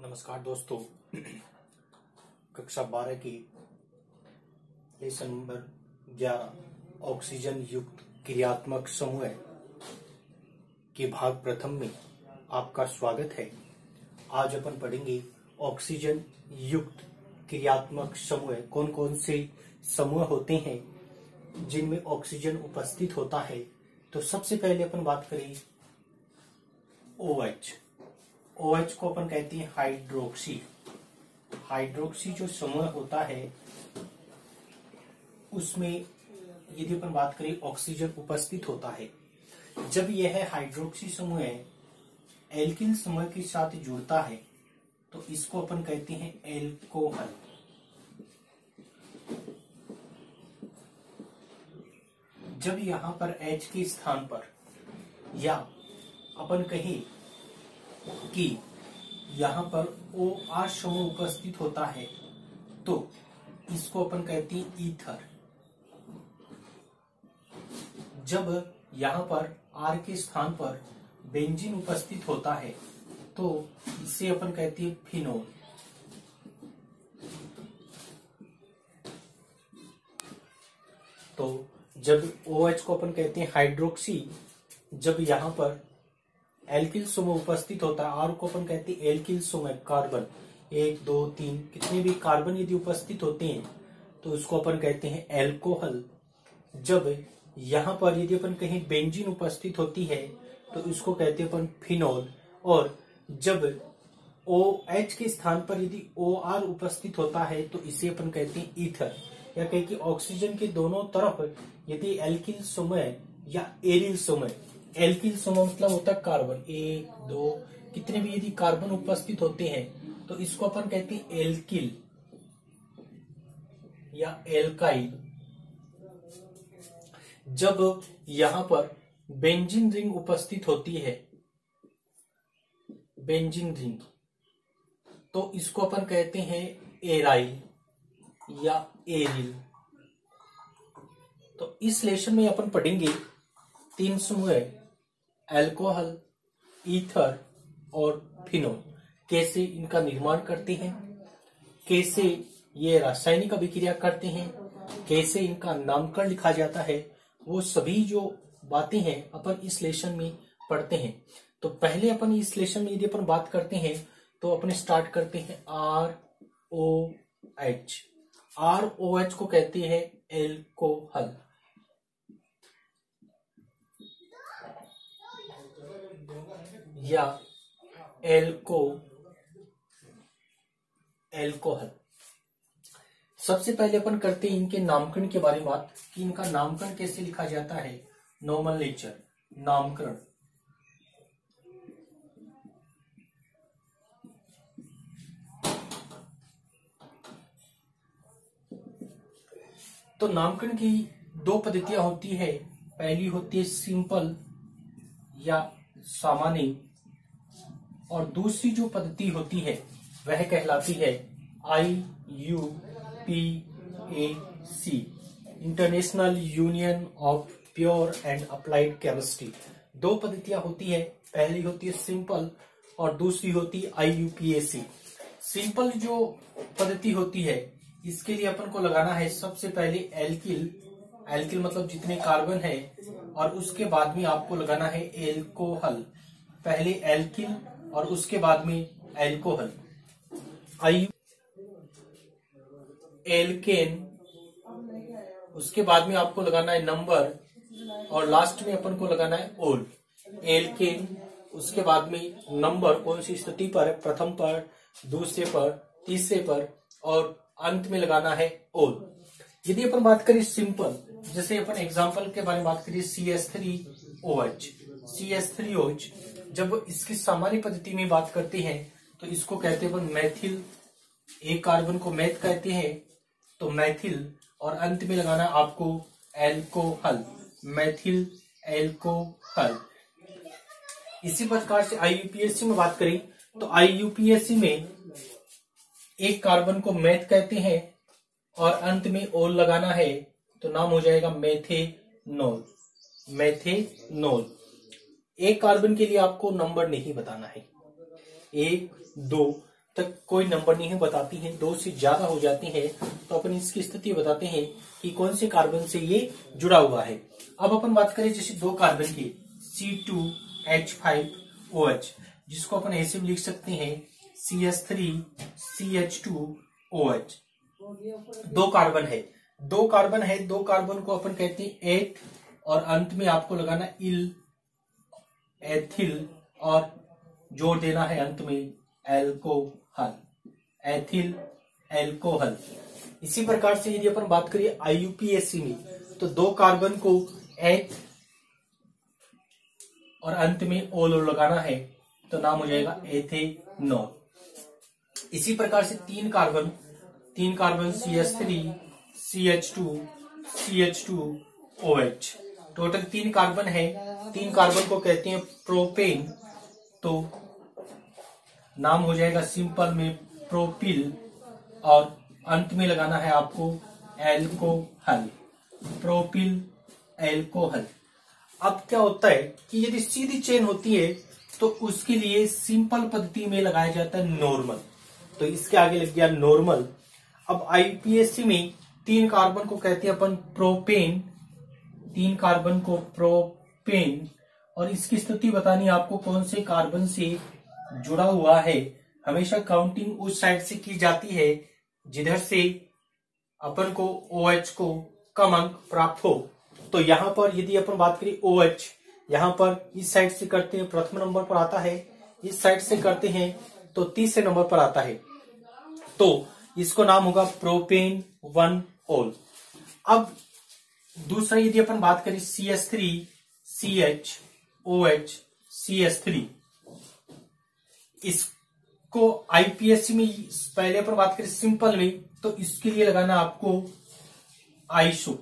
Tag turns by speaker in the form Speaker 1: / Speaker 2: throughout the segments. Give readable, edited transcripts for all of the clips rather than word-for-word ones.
Speaker 1: नमस्कार दोस्तों। कक्षा 12 की लेसन नंबर 11 ऑक्सीजन युक्त क्रियात्मक समूह के भाग प्रथम में आपका स्वागत है। आज अपन पढ़ेंगे ऑक्सीजन युक्त क्रियात्मक समूह। कौन कौन से समूह होते हैं जिनमें ऑक्सीजन उपस्थित होता है। तो सबसे पहले अपन बात करें OH। OH को अपन कहते हैं हाइड्रोक्सी। हाइड्रोक्सी जो समूह होता है उसमें यदि अपन बात करें ऑक्सीजन उपस्थित होता है। जब यह हाइड्रोक्सी समूह एल्किल समूह के साथ जुड़ता है तो इसको अपन कहते हैं एल्कोहल। जब यहां पर H के स्थान पर या अपन कहें कि यहां पर OR समूह उपस्थित होता है तो इसको अपन कहते हैं ईथर। जब यहां पर R के स्थान पर बेंजीन उपस्थित होता है तो इसे अपन कहते हैं फिनोल। तो जब OH को अपन कहते हैं हाइड्रोक्सी, जब यहां पर एल्किल समूह उपस्थित होता है, R को अपन कहते हैं एल्किल समूह, कार्बन 1 2 3 कितने भी कार्बन यदि उपस्थित होते हैं तो उसको अपन कहते हैं एल्कोहल। जब यहां पर यदि अपन कहीं बेंजीन उपस्थित होती है तो इसको कहते हैं अपन फिनोल। और जब OH के स्थान पर यदि OR उपस्थित होता है तो इसे अपन कहते हैं ईथर। या कहें कि ऑक्सीजन के दोनों तरफ यदि एल्किल समूह या एरिल समूह, एल्किल समूह मतलब होता है कार्बन 1 2 कितने भी यदि कार्बन उपस्थित होते हैं तो इसको अपन कहते हैं एल्किल या एल्काइल। जब यहां पर बेंजीन रिंग उपस्थित होती है, बेंजीन रिंग, तो इसको अपन कहते हैं एराइल या एरिल। तो इस लेसन में अपन पढ़ेंगे 3 समूह, अल्कोहल, ईथर और फिनोल। कैसे इनका निर्माण करते हैं, कैसे ये रासायनिक अभिक्रिया करते हैं, कैसे इनका नामकरण लिखा जाता है, वो सभी जो बातें हैं अपन इस लेसन में पढ़ते हैं। तो पहले अपन इस लेसन में यदि अपन बात करते हैं तो अपन स्टार्ट करते हैं ROH। ROH को कहते हैं एल्कोहल। या एल्कोहल। सबसे पहले अपन करते हैं इनके नामकरण के बारे में बात कि इनका नामकरण कैसे लिखा जाता है। नोमेनक्लेचर, नामकरण। तो नामकरण की 2 पद्धतियां होती है। पहली होती है सिंपल या सामान्य, और दूसरी जो पद्धति होती है वह कहलाती है IUPAC, international union of pure and applied chemistry. 2 पद्धतियां होती है, पहली होती है सिंपल और दूसरी होती है IUPAC। सिंपल जो पद्धति होती है इसके लिए अपन को लगाना है सबसे पहले एल्किल, एल्किल मतलब जितने कार्बन है, और उसके बाद में आपको लगाना है एल्कोहल। पहले एल्किल और उसके बाद में एल्कोहल। एल्केन, उसके बाद में आपको लगाना है नंबर, और लास्ट में अपन को लगाना है ओल। एल्केन, उसके बाद में नंबर कौन सी स्थिति पर है, प्रथम पर, दूसरे पर, तीसरे पर, और अंत में लगाना है ओल। यदि अपन बात करें सिंपल, जैसे अपन एग्जांपल के बारे में बात करें CH3OH। CH3OH जब इसकी सामान्य पद्धति में बात करते हैं तो इसको कहते हैं अपन मैथिल। एक कार्बन को मैथ कहते हैं तो मैथिल, और अंत में लगाना आपको एल्कोहल, मैथिल एल्कोहल। इसी प्रकार से IUPAC में बात करें तो IUPAC में एक कार्बन को मैथ कहते हैं और अंत में ओल लगाना है तो नाम हो जाएगा मेथेनॉल, मेथेनॉल। एक कार्बन के लिए आपको नंबर नहीं बताना है, 1 2 तक कोई नंबर नहीं बताती है, 2 से ज्यादा हो जाती है तो अपन इसकी स्थिति बताते हैं कि कौन से कार्बन से ये जुड़ा हुआ है। अब अपन बात करें जैसे 2 कार्बन की C2H5OH, जिसको अपन ऐसे भी लिख सकते हैं CH3CH2OH। 2 कार्बन है, 2 कार्बन को अपन कहते हैं एथ, और अंत में आपको लगाना इल, एथिल, और जोड़ देना है अंत में एल्कोहल, एथिल एल्कोहल। इसी प्रकार से यदि अपन बात करिए IUPAC में, तो 2 कार्बन को एथ और अंत में ओल लगाना है तो नाम हो जाएगा एथेनॉल। इसी प्रकार से 3 कार्बन CH3CH2CH2OH, टोटल 3 कार्बन है। 3 कार्बन को कहते हैं प्रोपेन, तो नाम हो जाएगा सिंपल में प्रोपिल, और अंत में लगाना है आपको एल्कोहल, प्रोपिल एल्कोहल। अब क्या होता है कि यदि सीधी चेन होती है तो उसके लिए सिंपल पद्धति में लगाया जाता है नॉर्मल, तो इसके आगे लग गया नॉर्मल। अब IUPAC में 3 कार्बन को कहते हैं अपन प्रोपेन, 3 कार्बन को प्रोपेन, और इसकी स्थिति बतानी है आपको कौन से कार्बन से जुड़ा हुआ है। हमेशा काउंटिंग उस साइड से की जाती है जिधर से अपन को OH को कम अंक प्राप्त हो। तो यहाँ पर यदि अपन बात करें OH, यहाँ पर इस साइड से करते हैं प्रथम नंबर पर आता है, इस साइड से करते हैं तो तीसरे नंबर पर आता है, तो इसको नाम होगा प्रोपेन 1 ओल। अब दूसरा यदि अपन बात करें CH3CHOH CH3, इसको IUPAC में पहले अपन बात करें सिंपल में, तो इसके लिए लगाना आपको आइसो,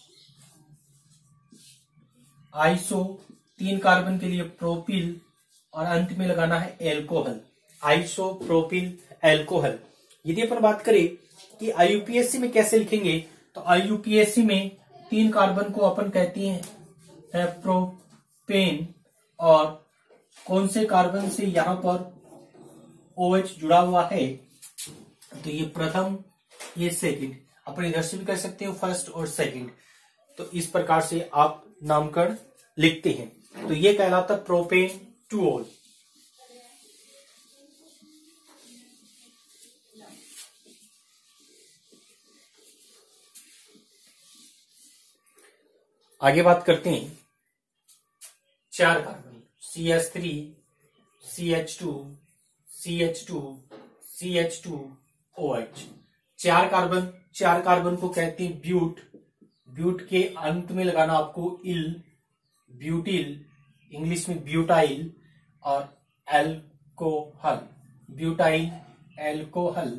Speaker 1: 3 कार्बन के लिए प्रोपिल, और अंत में लगाना है एल्कोहल, आइसो प्रोपिल एल्कोहल। यदि अपन बात करें कि IUPAC में कैसे लिखेंगे, तो IUPAC में 3 कार्बन को अपन कहते हैं प्रोपेन, और कौन से कार्बन से यहाँ पर OH जुड़ा हुआ है, तो ये प्रथम, ये सेकंड, अपन इधर से भी कर सकते हो फर्स्ट और सेकंड। तो इस प्रकार से आप नामकरण लिखते हैं, तो ये कहलाता प्रोपेन 2 ओल। आगे बात करते हैं 4 कार्बन CH3CH2CH2CH2OH। 4 कार्बन को कहते हैं ब्यूट, ब्यूट के अंत में लगाना आपको इल, ब्यूटिल, इंग्लिश में ब्यूटाइल, और एल्कोहल, ब्यूटाइल एल्कोहल।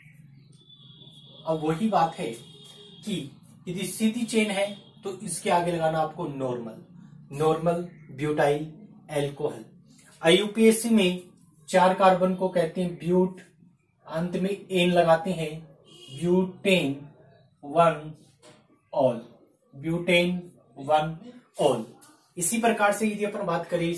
Speaker 1: अब वही बात है कि यदि सीधी चेन है तो इसके आगे लगाना आपको normal, normal butyl alcohol. IUPAC में 4 कार्बन को कहते हैं ब्यूट, अंत में एन लगाते हैं, ब्यूटेन 1 ऑल, ब्यूटेन 1 ऑल। इसी प्रकार से यदि अपन बात करें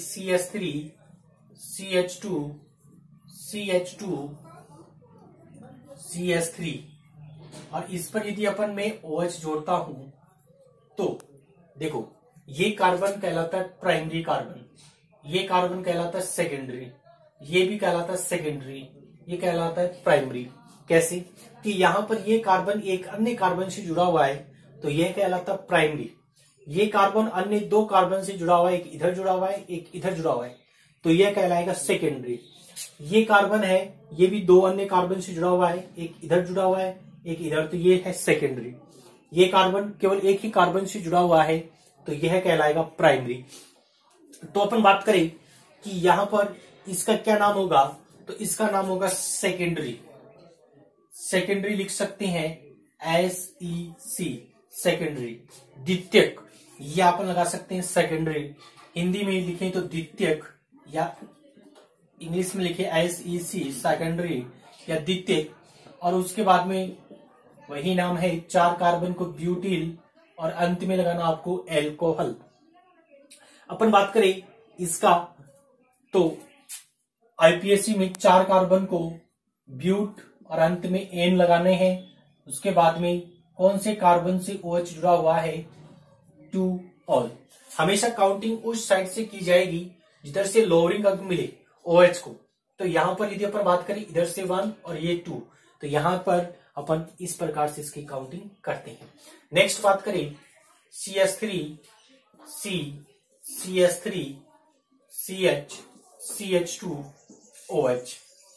Speaker 1: CH3CH2CH2CH3, और इस पर यदि अपन मैं OH जोड़ता हूं तो देखो, ये कार्बन कहलाता है प्राइमरी कार्बन, ये कार्बन कहलाता है सेकेंडरी, ये भी कहलाता है सेकेंडरी, ये कहलाता है प्राइमरी। कैसे कि यहाँ पर ये कार्बन एक अन्य कार्बन से जुड़ा हुआ है तो यह कहलाता है प्राइमरी, ये कार्बन अन्य 2 कार्बन से जुड़ा हुआ है, एक इधर जुड़ा हुआ है एक इधर जुड़ा हुआ है, तो यह कहलाएगा सेकेंडरी। ये कार्बन है, ये भी 2 अन्य कार्बन से जुड़ा हुआ है, एक इधर जुड़ा हुआ है एक इधर, तो ये है सेकेंडरी। ये कार्बन केवल एक ही कार्बन से जुड़ा हुआ है तो यह कहलाएगा प्राइमरी। तो अपन बात करें कि यहां पर इसका क्या नाम होगा, तो इसका नाम होगा सेकेंडरी, सेकेंडरी लिख सकते हैं SEC, सेकेंडरी। द्वितीयक, ये अपन लगा सकते हैं सेकेंडरी, हिंदी में लिखें तो द्वितीयक, या इंग्लिश में लिखे SEC, सेकेंडरी या द्वितीयक, और उसके बाद में वही नाम है 4 कार्बन को ब्यूटिल, और अंत में लगाना आपको एल्कोहल। अपन बात करें इसका, तो IUPAC में 4 कार्बन को ब्यूट और अंत में एन लगाने हैं। उसके बाद में कौन से कार्बन से OH जुड़ा हुआ है, 2 ऑल। हमेशा काउंटिंग उस साइड से की जाएगी जिधर से लोअरिंग अंक मिले OH को। तो यहां पर यदि अपन बात करें इधर से 1 और ये 2, तो यहां पर अपन इस प्रकार से इसकी काउंटिंग करते हैं। नेक्स्ट बात करें CH3 C CH3 CH CH2 OH।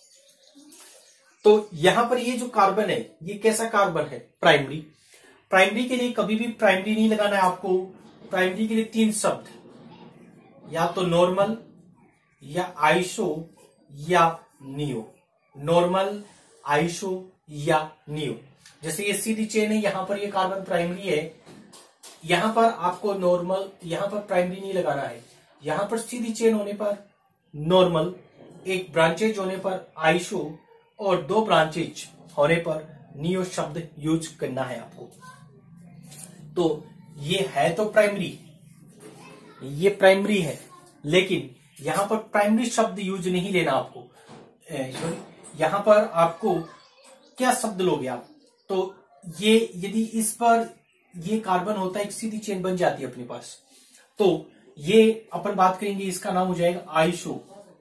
Speaker 1: तो यहां पर ये जो कार्बन है ये कैसा कार्बन है, प्राइमरी। प्राइमरी के लिए कभी भी प्राइमरी नहीं लगाना है आपको। प्राइमरी के लिए 3 शब्द, या तो नॉर्मल या आइसो या नियो। नॉर्मल, आइसो या नियो। जैसे ये सीधी चेन है, यहां पर ये कार्बन प्राइमरी है, यहां पर आपको नॉर्मल, यहां पर प्राइमरी नहीं लगाना है। यहां पर सीधी चेन होने पर नॉर्मल, एक ब्रांचेज होने पर आइसो और 2 ब्रांचेज होने पर नियो शब्द यूज करना है आपको। तो ये है तो प्राइमरी, ये प्राइमरी है, लेकिन यहां पर प्राइमरी शब्द यूज नहीं लेना आपको। यहां पर आपको क्या शब्द लोगे आप, तो ये यदि इस पर ये कार्बन होता है, एक सीधी चेन बन जाती है अपने पास, तो ये अपन बात करेंगे, इसका नाम हो जाएगा आइसो।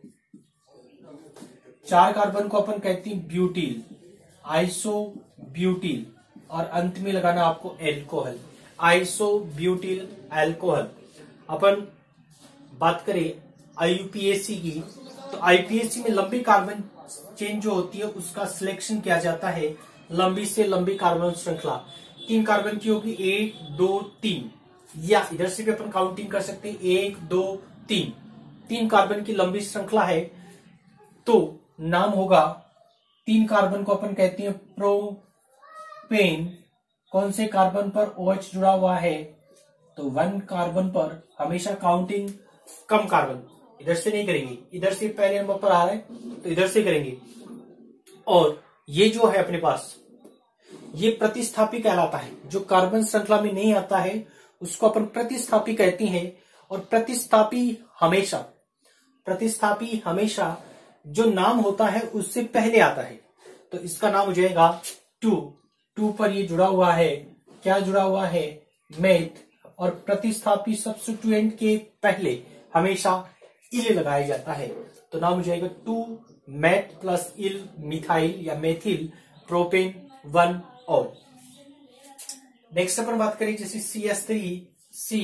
Speaker 1: 4 कार्बन को अपन कहते हैं ब्यूटिल, आइसो ब्यूटिल, और अंत में लगाना आपको एल्कोहल, आइसो ब्यूटिल एल्कोहल। अपन बात करें IUPAC की, तो IUPAC में लंबी कार्बन चेन जो होती है उसका सिलेक्शन किया जाता है लंबी से लंबी कार्बन श्रृंखला। 3 कार्बन की होगी, 1 2 3, या इधर से भी अपन काउंटिंग कर सकते हैं 1 2 3। 3 कार्बन की लंबी श्रृंखला है, तो नाम होगा, 3 कार्बन को अपन कहते हैं प्रोपेन। कौन से कार्बन पर OH जुड़ा हुआ है, तो 1 कार्बन पर हमेशा काउंटिंग कम कार्बन, इधर से नहीं करेंगे, इधर से पहले नंबर पर आ रहा है तो इधर से करेंगे। और ये जो है अपने पास, ये प्रतिस्थापी कहलाता है। जो कार्बन श्रृंखला में नहीं आता है उसको अपन प्रतिस्थापी कहते हैं। और प्रतिस्थापी हमेशा जो नाम होता है उससे पहले आता है, तो इसका नाम हो जाएगा 2 पर ये जुड़ा हुआ है, क्या जुड़ा हुआ है, मेथ। और प्रतिस्थापी सब्स्टिट्यूएंट के पहले हमेशा इल लगाया जाता है, तो नाम हो जाएगा 2 मेथ प्लस इल मिथाइल या मेथिल प्रोपेन 1 ऑल। नेक्स्ट अपन बात करें जैसे CH3 C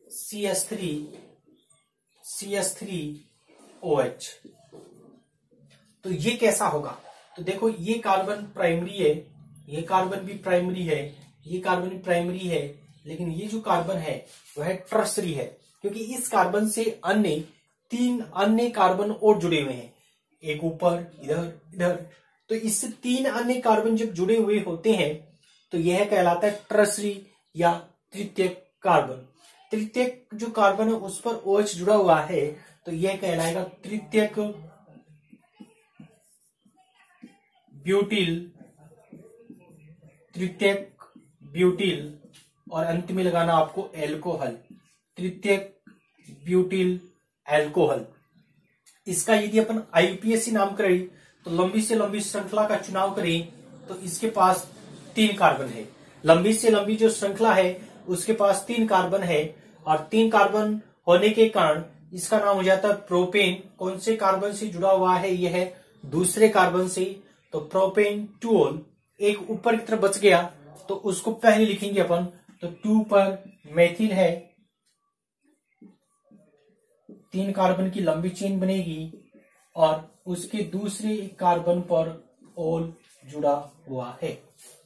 Speaker 1: CH3 OH। तो ये कैसा होगा, तो देखो ये कार्बन प्राइमरी है, ये कार्बन भी प्राइमरी है, ये कार्बन भी प्राइमरी है, लेकिन ये जो कार्बन है वह टर्सरी है, क्योंकि इस कार्बन से 3 अन्य कार्बन और जुड़े हुए हैं, एक ऊपर, इधर। तो इससे 3 अन्य कार्बन जब जुड़े हुए होते हैं तो यह कहलाता है टर्सरी या तृतीयक कार्बन। तृतीयक जो कार्बन है उस पर OH जुड़ा हुआ है, तो यह कहलाएगा तृतीयक ब्यूटिल, और अंत में लगाना आपको एल्कोहल, तृतीयक ब्यूटिल एल्कोहल। इसका यदि अपन IUPAC नाम करें तो लंबी से लंबी श्रृंखला का चुनाव करें तो इसके पास 3 कार्बन है। लंबी से लंबी जो श्रृंखला है उसके पास 3 कार्बन है, और 3 कार्बन होने के कारण इसका नाम हो जाता है प्रोपेन। कौन से कार्बन से जुड़ा हुआ है, यह है दूसरे कार्बन से, तो प्रोपेन 2 ऑल। एक ऊपर की तरफ बच गया तो उसको पहले लिखेंगे अपन, तो 2 पर मेथिल है, 3 कार्बन की लंबी चेन बनेगी, और उसके दूसरे कार्बन पर ओल जुड़ा हुआ है।